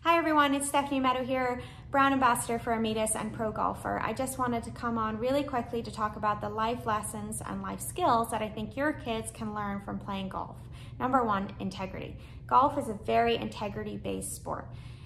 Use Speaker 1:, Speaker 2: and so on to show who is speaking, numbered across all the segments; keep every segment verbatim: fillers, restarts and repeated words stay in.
Speaker 1: Hi everyone, it's Stephanie Meadow here, brand ambassador for Immedis and pro golfer. I just wanted to come on really quickly to talk about the life lessons and life skills that I think your kids can learn from playing golf. Number one, integrity. Golf is a very integrity-based sport.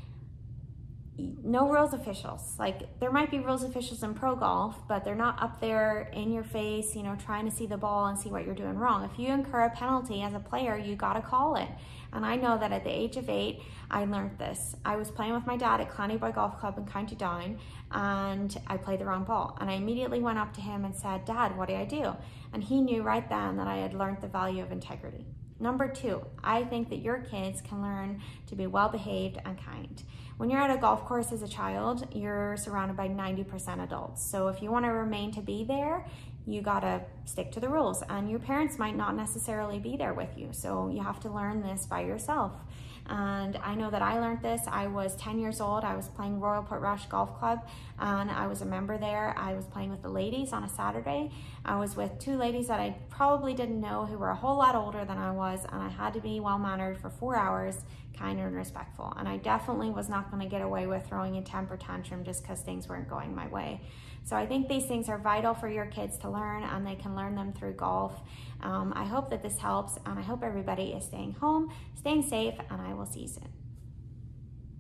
Speaker 1: No rules officials. Like, there might be rules officials in pro golf, but they're not up there in your face, you know, trying to see the ball and see what you're doing wrong. If you incur a penalty as a player, you gotta call it. And I know that at the age of eight, I learned this. I was playing with my dad at Clanny Boy Golf Club in County Down, and I played the wrong ball. And I immediately went up to him and said, "Dad, what do I do?" And he knew right then that I had learned the value of integrity. Number two, I think that your kids can learn to be well-behaved and kind. When you're at a golf course as a child, you're surrounded by ninety percent adults. So if you want to remain to be there, you gotta stick to the rules, and your parents might not necessarily be there with you. So you have to learn this by yourself. And I know that I learned this. I was ten years old. I was playing Royal Portrush Golf Club, and I was a member there. I was playing with the ladies on a Saturday. I was with two ladies that I probably didn't know who were a whole lot older than I was, and I had to be well-mannered for four hours, kind and respectful. And I definitely was not gonna get away with throwing a temper tantrum just because things weren't going my way. So I think these things are vital for your kids to learn, and they can learn them through golf. Um, I hope that this helps, and I hope everybody is staying home, staying safe, and I will see you soon.